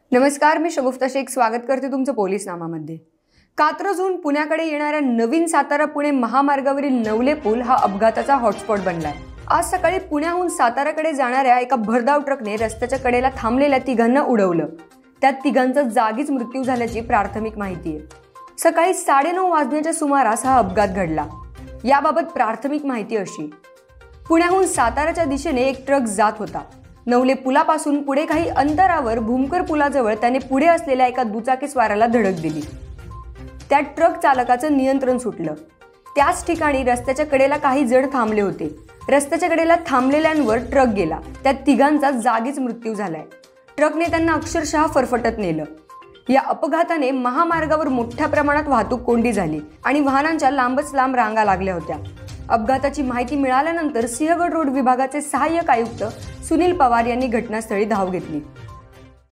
नमस्कार, मी शगुफ्ता शेख स्वागत करते तुमचं पोलीसनामामध्ये। कात्रजहून पुण्याकडे येणाऱ्या नवीन सातारा पुणे महामार्गावरील नवले पूल हा अपघाताचा हॉटस्पॉट बनलाय। आज सकाळी पुण्याहून साताराकडे जाणाऱ्या एका भरधाव ट्रकने रस्त्याच्या कडेला थांबलेल्या तिघांना उडवलं। त्यात तिघांचा जागीच मृत्यू झाल्याची प्राथमिक माहिती आहे। सकाळी 9:30 वाजण्याच्या सुमारास हा अपघात घडला। याबाबत प्राथमिक माहिती अशी: पुण्याहून साताराच्या दिशेने एक ट्रक जात होता। नवले पुलापासून पुढे काही अंतरावर भूमकर पुलाजवळ त्याने पुढे असलेल्या एका दुचाकीस्वाराला धडक दिली। त्या ट्रक चालकाचं नियंत्रण सुटलं। त्याच ठिकाणी रस्त्याच्या कडेला काही जण थांबले होते। रस्त्याच्या कडेला थांबलेल्यांवर ट्रक गेला। त्या तिघांचा जागीच मृत्यू झालाय। ट्रकने त्यांना अक्षरशः फरफटत नेलं। या अपघाताने महामार्गावर मोठ्या प्रमाणात वाहतूक कोंडी झाली आणि वाहनांच्या लांबच लांब रांगा लागल्या होत्या। अपघाताची माहिती मिळाल्यानंतर सिंहगड रोड विभागाचे सहाय्यक आयुक्त सुनील पवार यांनी घटनास्थळी धाव घेतली।